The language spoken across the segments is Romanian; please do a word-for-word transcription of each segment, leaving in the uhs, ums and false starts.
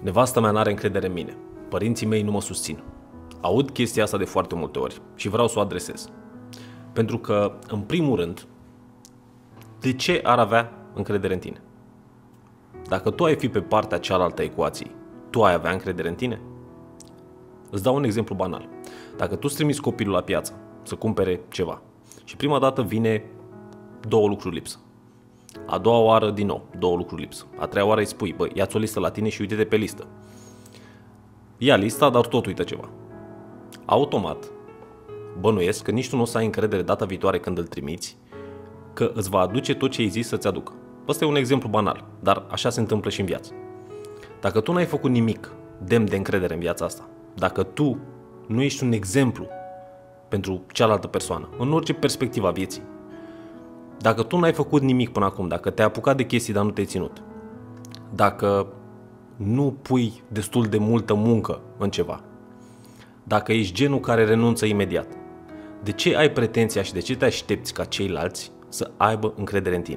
Nevastă mea n-are încredere în mine. Părinții mei nu mă susțin. Aud chestia asta de foarte multe ori și vreau să o adresez. Pentru că, în primul rând, de ce ar avea încredere în tine? Dacă tu ai fi pe partea cealaltă a ecuației, tu ai avea încredere în tine? Îți dau un exemplu banal. Dacă tu îți trimiți copilul la piață să cumpere ceva și prima dată vine două lucruri lipsă. A doua oară din nou, două lucruri lipsă. A treia oară îi spui, băi, ia-ți o listă la tine și uite-te pe listă. Ia lista, dar tot uită ceva. Automat, bănuiesc că nici tu nu o să ai încredere data viitoare când îl trimiți, că îți va aduce tot ce ai zis să-ți aducă. Ăsta e un exemplu banal, dar așa se întâmplă și în viață. Dacă tu n-ai făcut nimic demn de încredere în viața asta, dacă tu nu ești un exemplu pentru cealaltă persoană, în orice perspectivă a vieții, dacă tu n-ai făcut nimic până acum, dacă te-ai apucat de chestii, dar nu te-ai ținut, dacă nu pui destul de multă muncă în ceva, dacă ești genul care renunță imediat, de ce ai pretenția și de ce te aștepți ca ceilalți să aibă încredere în tine?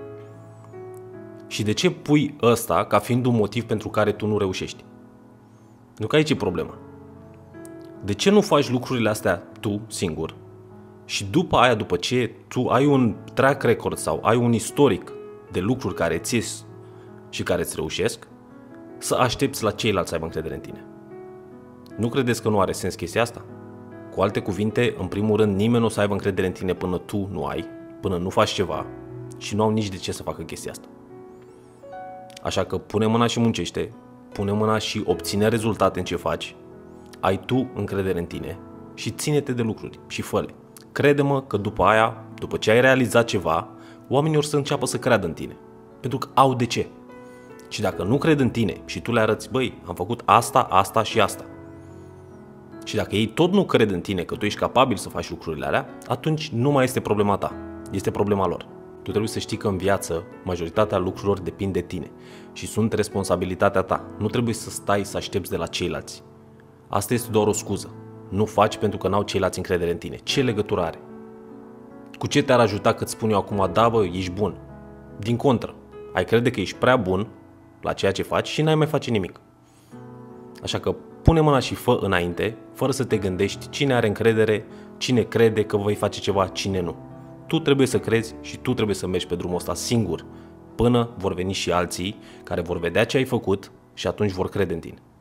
Și de ce pui ăsta ca fiind un motiv pentru care tu nu reușești? Nu că aici e problema. De ce nu faci lucrurile astea tu singur și după aia, după ce tu ai un track record sau ai un istoric de lucruri care ți ies și care îți reușesc, să aștepți la ceilalți să aibă încredere în tine? Nu credeți că nu are sens chestia asta? Cu alte cuvinte, în primul rând, nimeni nu o să aibă încredere în tine până tu nu ai, până nu faci ceva și nu au nici de ce să facă chestia asta. Așa că pune mâna și muncește, pune mâna și obține rezultate în ce faci, ai tu încredere în tine și ține-te de lucruri și fă-le. Crede-mă că după aia, după ce ai realizat ceva, oamenii or să înceapă să creadă în tine. Pentru că au de ce. Și dacă nu cred în tine și tu le arăți, băi, am făcut asta, asta și asta, și dacă ei tot nu cred în tine că tu ești capabil să faci lucrurile alea, atunci nu mai este problema ta, este problema lor. Tu trebuie să știi că în viață majoritatea lucrurilor depind de tine și sunt responsabilitatea ta. Nu trebuie să stai să aștepți de la ceilalți. Asta este doar o scuză. Nu faci pentru că n-au ceilalți încredere în tine. Ce legătură are? Cu ce te-ar ajuta că îți spun eu acum, da, bă, ești bun? Din contră, ai crede că ești prea bun la ceea ce faci și n-ai mai face nimic. Așa că pune mâna și fă înainte, fără să te gândești cine are încredere, cine crede că vei face ceva, cine nu. Tu trebuie să crezi și tu trebuie să mergi pe drumul ăsta singur, până vor veni și alții care vor vedea ce ai făcut și atunci vor crede în tine.